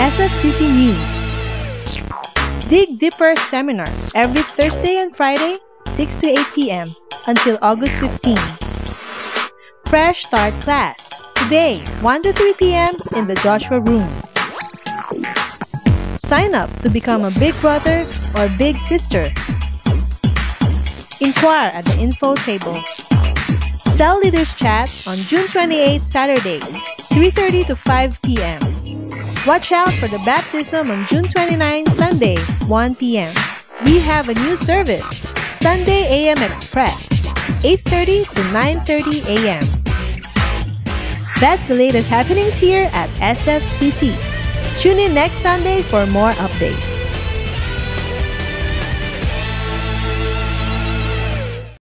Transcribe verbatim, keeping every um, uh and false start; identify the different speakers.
Speaker 1: S F C C News. Dig Dipper Seminar every Thursday and Friday, six to eight p m until August fifteenth. Fresh Start Class today, one to three p m in the Joshua Room. Sign up to become a big brother or big sister. Inquire at the info table. Cell Leaders Chat on June twenty-eighth, Saturday, three thirty to five p m Watch out for the baptism on June twenty-ninth, Sunday, one p m We have a new service, Sunday A M Express, eight thirty to nine thirty a m That's the latest happenings here at S F C C. Tune in next Sunday for more updates.